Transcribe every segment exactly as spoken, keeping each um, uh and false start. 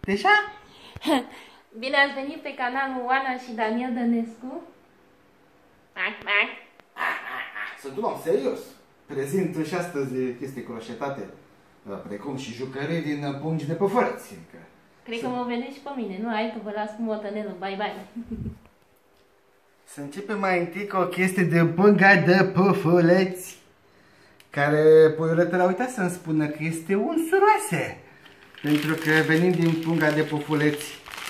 Deja? Bine ați venit pe canalul Oana și Daniel Dănescu. Sunt un om serios. Prezint și astăzi chestii croșetate, precum și jucării din pungi de păfărăți. Cred că mă vedeți și pe mine, nu? Hai că vă las cu motanelul, bye bye. Să începem mai întâi cu o chestie de punga de păfăleți, care poiuletele au uitat să-mi spună că este unsuroase, pentru că venim din punga de păfuleți.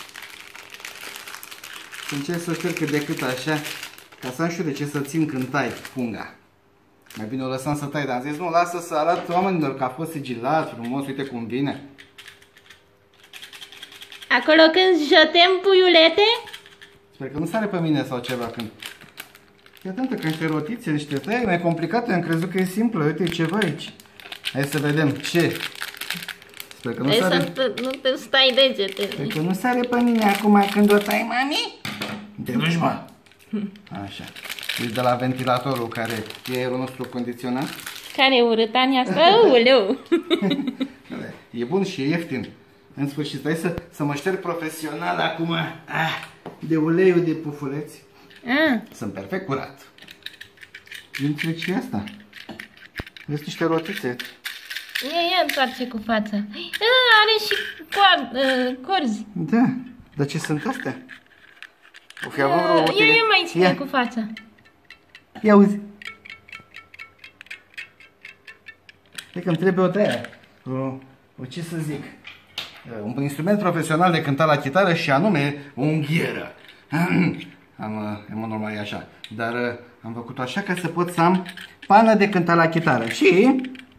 Și încerc să o șterg cât de cât așa, ca să am și eu de ce să țin când tai punga. Mai bine o lăsam să tai, dar am zis nu, lasă să arăt oamenilor că a fost sigilat, frumos, uite cum vine. Acolo când jătem puiulete? Sper că nu sare pe mine sau ceva când... E atentă că niște rotițe, niște tăi mai complicate, am crezut că e simplă, uite ceva aici. Hai să vedem ce. Sper că nu Hai sare... să nu te stai degetele. Sper că nu sare pe mine acum când o tai, mami. Te duci, mă. Așa. Deci de la ventilatorul care e aerul nostru condiționat. Care e urâtania asta? Aoleu! E bun și e ieftin. În sfârșit, hai să, să mă șterg profesional acum ah, de uleiul de pufuleți. Ah. Sunt perfect curat. Dintre ce asta? Vezi niște rotițe. Ia, ia, întoarce cu fața. A, are și coar, uh, corzi. Da, dar ce sunt astea? O fi avut vreo Ia, ia mai ține cu fața. Ia uzi. Cred că îmi trebuie o tăia. O, o ce să zic? Un instrument profesional de cântat la chitară și anume o unghieră. Am, în mod normal e așa, dar am făcut-o așa ca să pot să am pană de cântat la chitară și...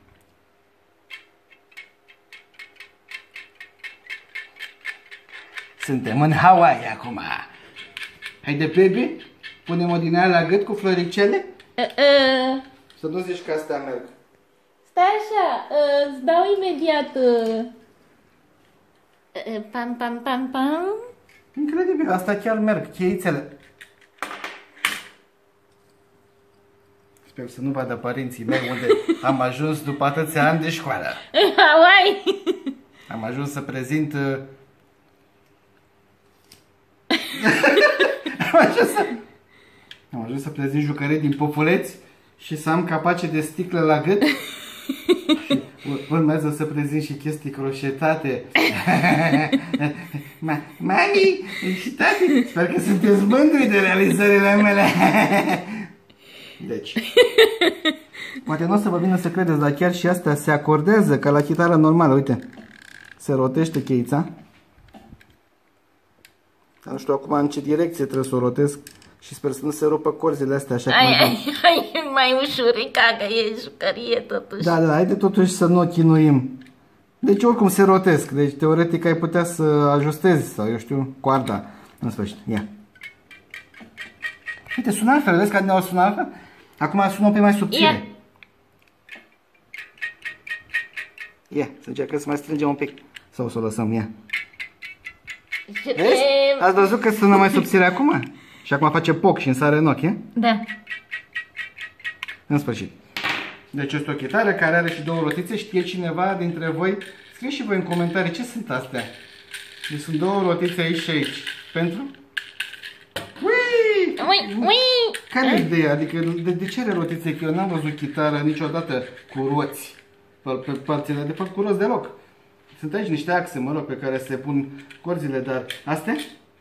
Suntem în Hawaii acum. Haide, baby, punem o din aia la gât cu floricele? Uh, uh. Să nu zici că astea merg. Stai așa, uh, îți dau imediat... Uh, uh, pam, pam, pam, pam. Incredibil, asta chiar merg, cheițele. Sper să nu vadă părinții mei unde am ajuns după atâția ani de școală. Hawaii! Am ajuns să prezint... Uh... am, ajuns să... am ajuns să prezint jucării din populeți și să am capace de sticlă la gât. Și urmează să prezint și chestii croșetate. Ma, mami și tati, sper că sunteți mândri de realizările mele. Deci, poate nu o să vă vină să credeți, dar chiar și astea se acordează ca la chitară normală. Uite, se rotește cheița. Dar nu știu acum în ce direcție trebuie să o rotesc. Și sper să nu se rupă corzile astea așa ai, cum ai, ai, mai ușurica, că e jucărie totuși. Da, da, haide totuși să nu o chinuim. Deci oricum se rotesc, deci teoretic ai putea să ajustezi sau eu știu, coarda. În sfârșit, ia. Uite, sună altfel, vezi că ne-au sunat altfel? Acum sună pe mai subțire. Ia. Ia, să încercăm să mai strângem un pic. Sau să o lăsăm, ia. Vezi? Ați văzut că sună mai subțire acum? Și acum face poc și îmi sare în ochi, e? Da. În sfârșit. Deci este o chitară care are și două rotițe. Știe cineva dintre voi? Scrieți și voi în comentarii ce sunt astea. Deci sunt două rotițe aici și aici. Pentru? Ui! Ui, ui! Care e ideea? Adică de, de ce are rotițe? Că eu n-am văzut chitară niciodată cu roți. Pe, pe părțile de fapt cu roți deloc. Sunt aici niște axe, mă rog, pe care se pun corzile, dar astea?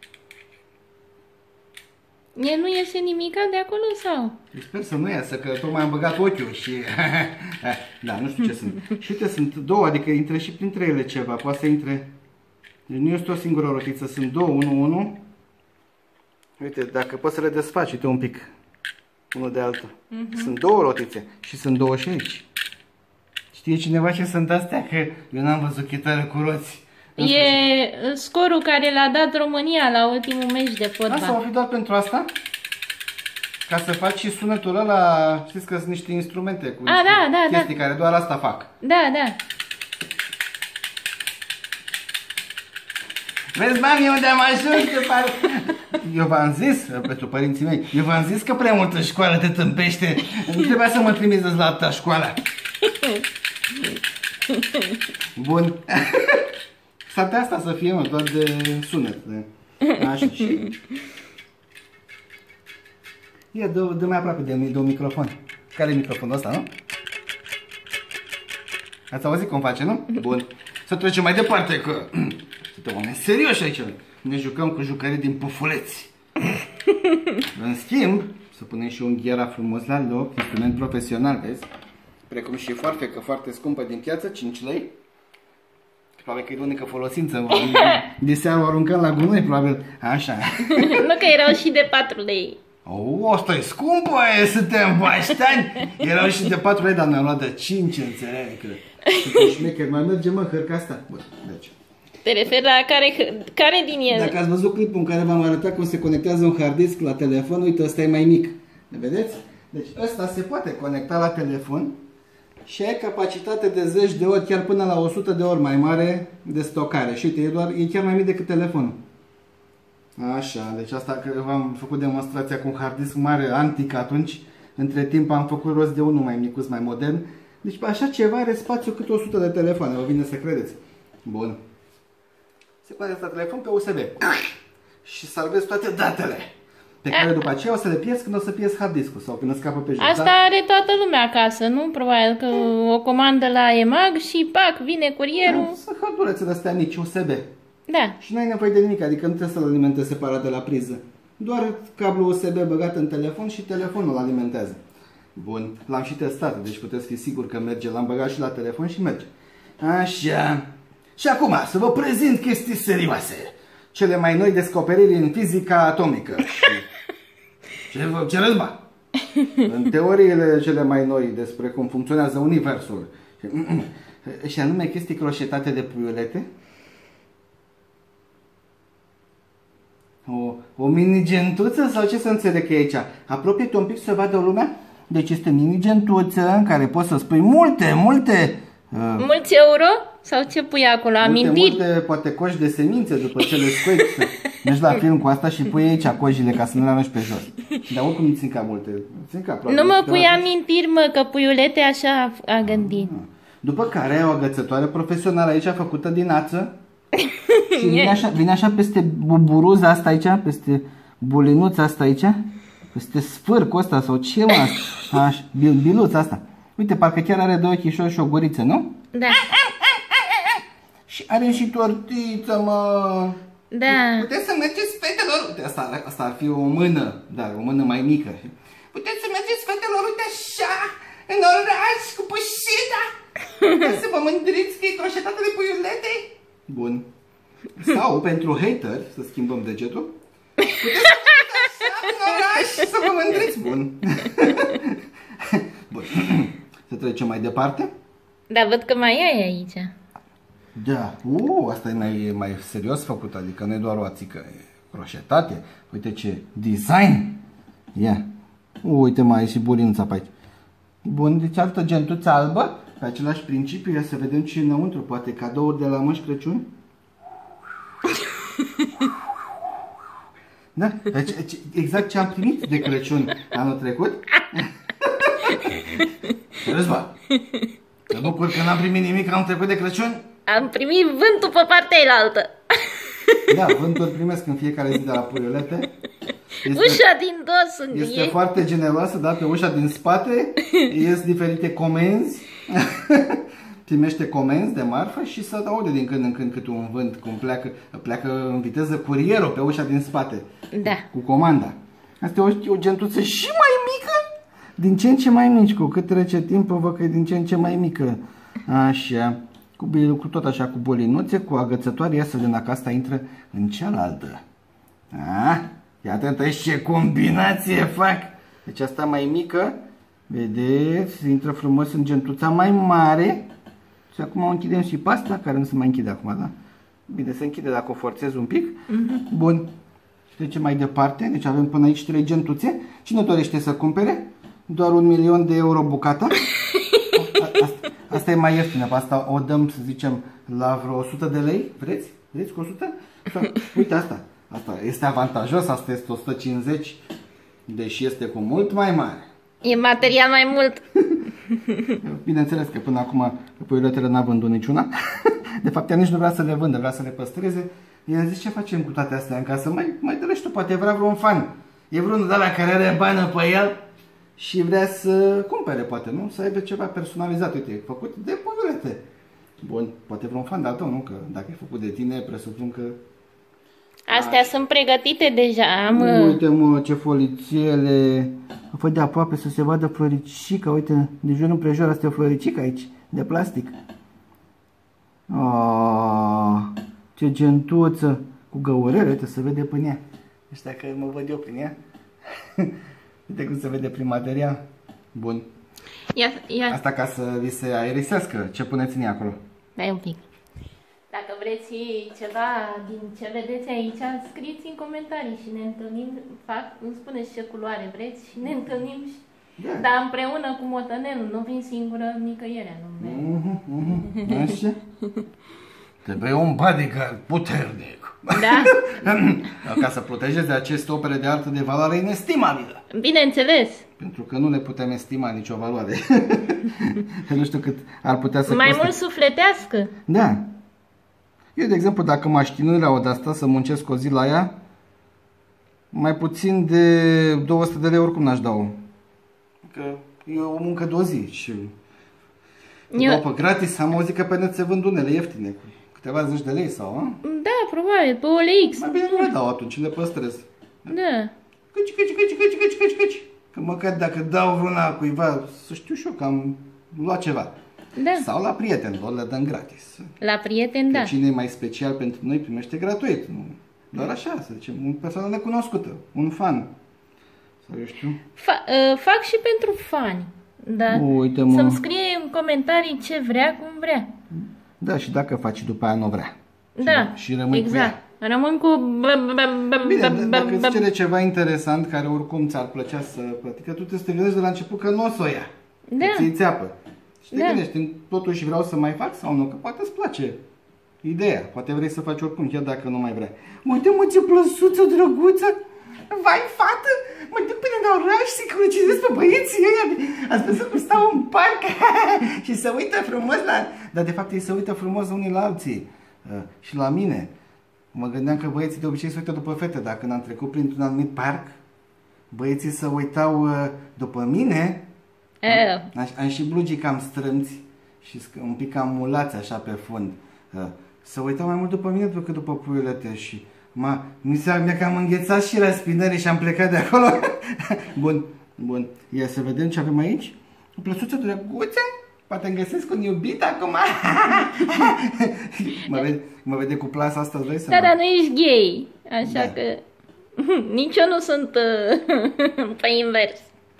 E, nu iese nimica de acolo sau? Sper să nu iasă, că tocmai am băgat ochiul și... da, nu știu ce sunt. Și uite, sunt două, adică intră și printre ele ceva. Poate să intre... Deci nu este o singură rotiță, sunt două, unu, unu. Uite, dacă poți să le desfaci, uite un pic. Unul de altul. Uh-huh. Sunt două rotițe și sunt două și aici. Știe cineva ce sunt astea? Că eu n-am văzut chitară cu roți. E scorul care l-a dat România la ultimul meci de fotbal. Asta o fi doar pentru asta? Ca să faci și sunetul ăla, știți că sunt niște instrumente cu A, da, da, chestii da. care doar asta fac. Da, da. Vezi, mami, unde am ajuns? Eu v-am zis, pentru părinții mei, eu v-am zis că prea multă școală te tâmpește. Nu trebuia să mă trimiți la alta școală. Bun. S-ar putea asta să fie, mă, doar de sunet. De... Așa, și... Ia, dă, dă mai aproape de, de un microfon. Care e microfonul ăsta, nu? Ați auzit cum face, nu? Bun. Să trecem mai departe, că suntem oameni serioși aici. Ne jucăm cu jucării din pufuleți. În schimb, să punem și un ghiera frumos la loc, instrument profesional, vezi? Precum și foarfecă foarte scumpă din piață, cinci lei. Probabil că e de unică folosință. De seară o aruncăm la gunoi, probabil. Așa. Nu că erau și de patru lei. O, asta e scumpă, e, suntem baștani. Erau și de patru lei, dar ne-am luat de cinci, înțelegi, cred. Suntem șmecheri, mai merge, mă, hărca asta. Bun, deci. Te referi la care, care din ele? Dacă ați văzut clipul în care v-am arătat cum se conectează un hard disk la telefon, uite, ăsta e mai mic. Ne vedeți? Deci ăsta se poate conecta la telefon și ai capacitate de zeci de ori, chiar până la o sută de ori mai mare de stocare. Și uite, e, doar, e chiar mai mic decât telefonul. Așa, deci asta că v-am făcut demonstrația cu un hard disk mare antic atunci. Între timp am făcut rost de unul mai micuț, mai modern. Deci pe așa ceva are spațiu cât o sută de telefoane, vă vine să credeți. Bun. Se conectează telefon pe U S B. Și salvezi toate datele. Pe care după aceea o să le pierzi când o să pierzi hard disk-ul sau când îți scapă pe jos. Asta da? Are toată lumea acasă, nu? Probabil că o comandă la EMAG și pac, vine curierul. Da, sunt hărdulețe de-astea mici, U S B. Da. Și nu ai nevoie de nimic, adică nu trebuie să-l alimentezi separat de la priză. Doar cablul U S B băgat în telefon și telefonul îl alimentează. Bun, l-am și testat, deci puteți fi sigur că merge. L-am băgat și la telefon și merge. Așa. Și acum să vă prezint chestii serioase. Cele mai noi descoperiri în fizica atomică. Ce, ce răzba? În teoriile cele mai noi despre cum funcționează universul. Și anume chestii croșetate de puiulete. O, o mini-gentuță sau ce să înțeleg că e aici? Apropie-te un pic să vadă lumea. Deci este mini-gentuță în care poți să spui multe, multe... Uh, Mulți euro? Sau ce pui acolo? Amintiri? Multe, multe, poate coși de semințe după ce le scoi. Mergi la film cu asta și pui aici cojile ca să nu le arunci pe jos. Dar oricum nu țin ca multe. Țin ca, nu mă pui amintiri, mă, că puiulete așa a gândit. După care ai o agățătoare profesională aici făcută din ață. Și vine așa, vine așa peste buburuza asta aici, peste bulinuța asta aici, peste sfârcul ăsta sau ce mă, așa, bil, biluța asta. Uite, parcă chiar are doi ochișori și o guriță, nu? Da. Și are și tortiță, mă. Da. Puteți să mergeți, fetelor, uite, asta, asta ar fi o mână, dar o mână mai mică. Puteți să mergeți, fetelor, uite așa, în oraș, cu pușita. Puteți să vă mândriți că e croșetată de puiulete. Bun. Sau, pentru hater, să schimbăm degetul, puteți să mergeți așa, în oraș, să vă mândriți. Bun. Bun. Să trecem mai departe. Da, văd că mai ai aici. Da, uh, asta e mai, mai serios făcut, adică nu e doar o ațică, e croșetate. Uite ce design. Ia, uh, uite mai e și burința pe aici. Bun, deci altă gentuță albă, pe același principiu. Ia să vedem ce e înăuntru, poate cadouri de la Moș Crăciun. Da, deci, exact ce am primit de Crăciun anul trecut. Răzba, te bucur că n-am primit nimic anul trecut de Crăciun? Am primit vântul pe partea elaltă. Da, vântul primesc în fiecare zi de la puiulete. Este, ușa din dos sunt Este ei. foarte generoasă, da, pe ușa din spate ies diferite comenzi. Primește comenzi de marfă și să aude din când în când câte un vânt cum pleacă, pleacă în viteză curierul pe ușa din spate. Da. Cu comanda. Asta e o, o gentuță și mai mică. Din ce în ce mai mici, cu cât trece timpul, văd că e din ce în ce mai mică. Așa. Cu, cu tot așa, cu bolinuțe, cu agățătoare. Ia să vedem dacă asta intră în cealaltă. A? Ia atentă ce combinație fac. Deci asta mai mică, vedeți, intră frumos în gentuța mai mare. Și acum o închidem și pe asta, care nu se mai închide acum, da? Bine, se închide dacă o forțez un pic. Mm-hmm. Bun. Și trecem mai departe. Deci avem până aici trei gentuțe. Cine dorește să cumpere? Doar un milion de euro bucata. Asta, asta e mai ieftină. Pe asta o dăm, să zicem, la vreo o sută de lei. Vreți? Vreți cu o sută? Sau, uite asta. Asta este avantajos. Asta este o sută cincizeci. Deși este cu mult mai mare. E material mai mult. Bineînțeles că până acum puiuletele n-a vândut niciuna. De fapt, ea nici nu vrea să le vândă, vrea să le păstreze. I-am zis, ce facem cu toate astea în casă? Mai, mai dă-le și tu, poate vrea vreun fan. E vreunul de la care are bani pe el și vrea să cumpere, poate, nu? Să aibă ceva personalizat, uite, făcut de puiulete. Bun, poate vreun fan de-al tău, nu? Că dacă e făcut de tine, presupun că... Astea Așa. sunt pregătite deja, am... Uite, mă, ce folițele. Fă de aproape să se vadă floricica, uite, de jur împrejur, asta e o floricică aici, de plastic. Oh, ce gentuță, cu găurele, uite, se vede până ea. Nu știu dacă mă văd eu prin ea. Uite cum se vede prin material. Bun. Ia, ia. Asta ca să vi se aerisească. Ce puneți în ea acolo? Dai un pic. Dacă vreți ceva din ce vedeți aici, scrieți în comentarii și ne întâlnim. Fac, îmi spuneți ce culoare vreți și ne întâlnim. Și... Da. Dar împreună cu motanelul, nu vin singură nicăieri. Uh -huh, uh -huh. Așa? Trebuie un bodyguard puternic. Da. Ca să protejeze aceste opere de artă de valoare inestimabilă. Bineînțeles. Pentru că nu le putem estima nicio valoare. Nu știu cât ar putea să Mai coste. mult sufletească. Da. Eu, de exemplu, dacă m-aș chinui la o de-asta să muncesc o zi la ea, mai puțin de două sute de lei oricum n-aș da-o. Că e o muncă de o zi și Eu... dau pe gratis. Am auzit că pe net se vând unele ieftine, cu câteva zeci de lei sau, a? Da, probabil, pe O L X. Mai bine nu le dau atunci, le păstrez. Da. Căci, căci, căci, căci, căci, căci, căci. Că măcar dacă dau vreuna cuiva, să știu și eu că am luat ceva. Da. Sau la prieten, doar le dăm gratis. La prieten, da. Că cine e mai special pentru noi primește gratuit. Nu? Doar așa, să zicem, o persoană necunoscută, un fan. Sau eu știu. Fa uh, fac și pentru fani. Da. Uite-mă. Să-mi scrie în comentarii ce vrea, cum vrea. Da, și dacă faci după aia nu vrea. Da, și, și rămâi exact. cu ea. Rămân cu... Bine, dacă îți cere ceva interesant care oricum ți-ar plăcea să plătică, tu trebuie să te gândești de la început că nu o să o ia. Da. Ți-i țeapă. Și te Da. gândești, totuși vreau să mai fac sau nu, că poate îți place ideea. Poate vrei să faci oricum, chiar dacă nu mai vrea. Uite-mă ce plăsuță drăguță! Vai, fată! Mă duc până la oraș să crucizez pe băieții ăia. Ați văzut cum stau în parc și se uită frumos la... Dar de fapt ei se uită frumos unii la alții. Și la mine. Mă gândeam că băieții de obicei se uită după fete. Dacă când am trecut printr-un anumit parc, băieții se uitau după mine. Am, am și blugii cam strâmți și un pic cam mulați așa pe fund. Se uitau mai mult după mine decât după puiulete și ma, mi s-a cam înghețat și răspinării și am plecat de acolo. Bun, bun. Ia să vedem ce avem aici. O plăsuță drăguță. Poate îmi găsesc un iubit acum. mă, vede, mă vede cu plasa asta, îți dai seama? Da, dar nu ești gay. Așa da. Că nici eu nu sunt pe invers.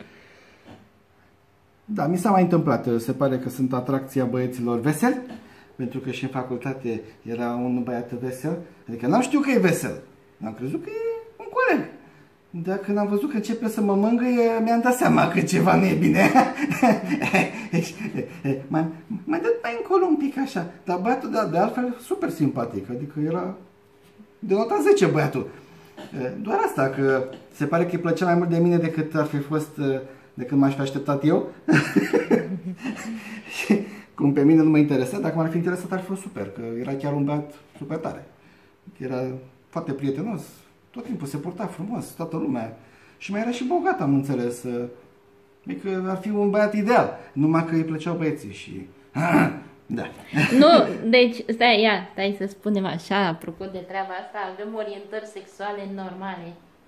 Da, mi s-a mai întâmplat. Se pare că sunt atracția băieților veseli. Pentru că și în facultate era un băiat vesel. Adică n-am știut că e vesel. Am crezut că e un coleg. Dar când am văzut că începe să mă mângâie, mi-am dat seama că ceva nu e bine. Mai, mai dat mai încolo un pic așa. Dar băiatul de, de altfel super simpatic. Adică era de nota zece băiatul. Doar asta, că se pare că îi plăcea mai mult de mine decât ar fi fost, decât m-aș fi așteptat eu. Cum pe mine nu mă interesa, dacă m-ar fi interesat ar fi fost super, că era chiar un băiat super tare. Era foarte prietenos, tot timpul se purta frumos, toată lumea. Și mai era și bogat, am înțeles. Adică ar fi un băiat ideal, numai că îi plăceau băieții și... Da. Nu, deci, stai, ia, stai să spunem așa, apropo de treaba asta, avem orientări sexuale normale.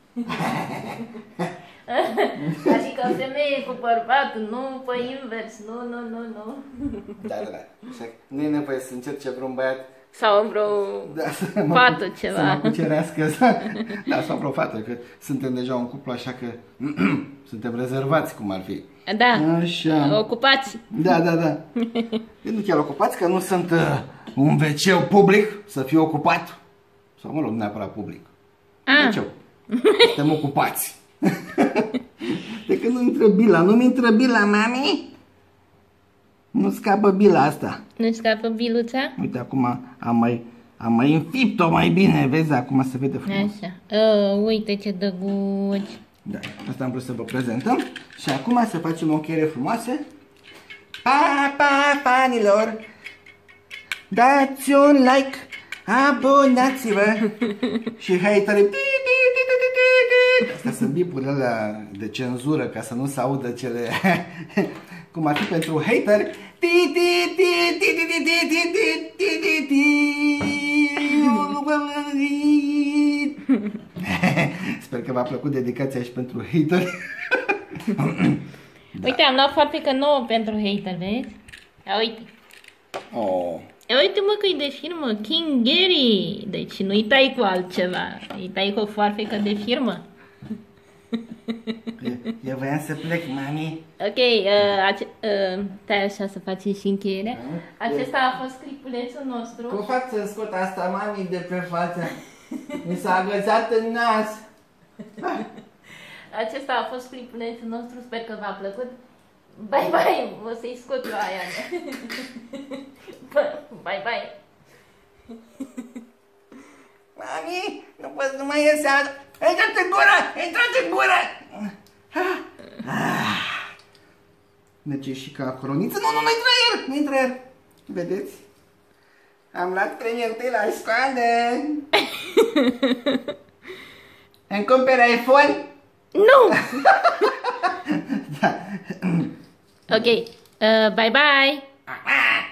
Adică o femeie cu bărbatul, nu pe invers, nu, nu, nu, nu. Da, da, da. Nu e nevoie să încerce vreun băiat sau vreo da, fată ceva. Să mă cucerească. Da, sau vreo fată, că suntem deja un cuplu, așa că suntem rezervați, cum ar fi. Da, așa. Ocupați. Da, da, da. Eu nu chiar ocupați, că nu sunt uh, un ve ce public să fiu ocupat. Sau, mă rog, neapărat public. ve ce Suntem ocupați. De când nu intră bila, nu-mi intră bila, mami? Nu scapă bila asta. Nu scapă biluța? Uite, acum am mai, am mai înfipt-o mai bine, vezi, acum se vede frumos. Așa, oh, uite ce dăguci. Da, asta am vrut să vă prezentăm. Și acum să facem o încheiere frumoasă. Pa, pa, fanilor! dați un like, abonați-vă și haterii. Astea sunt bipurile alea de cenzură ca să nu se audă cele cum ar fi pentru hateri. Sper că v-a plăcut dedicația și pentru hateri. Da. Uite, am luat foarfecă nouă pentru hater, vezi? Ia uite. Oh. Ia uite mă că e de firmă, King Gary. Deci nu-i tai cu altceva, îi tai cu o foarfecă de firmă. Eu voiam să plec, mami. Ok, uh, uh, stai așa să facem și încheierea. Acesta a fost clipulețul nostru. Cum fac să scot asta, mami, de pe față? Mi s-a agățat în nas. Acesta a fost clipulețul nostru, sper că v-a plăcut. Bye, bye, o să-i scot eu aia. Bye, bye. Mami, nu pot să mai iese asta. Intrați în gură! Intrați în gură! Merge și ca croniță. Nu, nu, nu intră el! Nu intră el! Vedeți? Am luat premiul de la școală. Îmi cumperi iPhone? Nu! Da. Ok. Uh, bye bye!